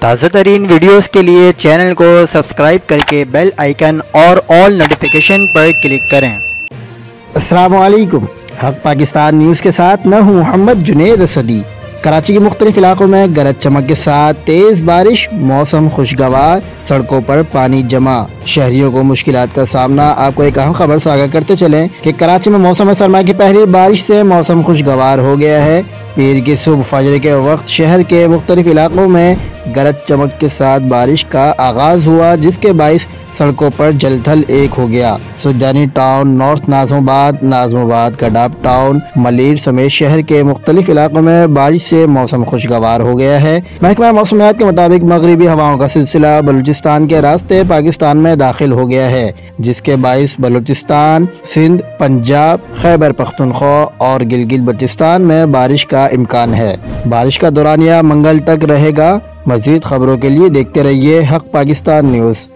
تازہ ترین ویڈیوز کے لیے چینل کو سبسکرائب کر کے بیل آئیکن اور آل نوٹیفیکیشن پر کلک کریں۔ السلام علیکم، حق پاکستان نیوز کے ساتھ میں ہوں محمد جنید اسدی۔ کراچی کے مختلف علاقوں میں گرج چمک کے ساتھ تیز بارش، موسم خوشگوار، سڑکوں پر پانی جمع، شہریوں کو مشکلات کا سامنا۔ آپ کو ایک اہم خبر سے آگاہ کرتے چلیں کہ کراچی میں موسم سرما کی پہلی بارش سے موسم خوشگوار ہو گیا ہے۔ پیر کی صبح فجر کے وقت شہر کے مختلف علاقوں میں گرج چمک کے ساتھ بارش کا آغاز ہوا، جس کے باعث سڑکوں پر جل تھل ایک ہو گیا۔ سجانی ٹاؤن، نارتھ ناظم آباد، کڈاب ٹاؤن، ملیر سمیت شہر کے مختلف علاقوں میں بارش سے موسم خوشگوار ہو گیا ہے۔ محکمہ موسمیات کے مطابق مغربی ہواؤں کا سلسلہ بلوچستان کے راستے پاکستان میں داخل ہو گیا ہے، جس کے باعث بلوچستان، سندھ، پنجاب، خیبر پختونخوا اور گلگت بلتستان میں بارش کا امکان ہے۔ بارش کا دورانیہ منگل تک رہے گا۔ مزید خبروں کے لیے دیکھتے رہیے حق پاکستان نیوز۔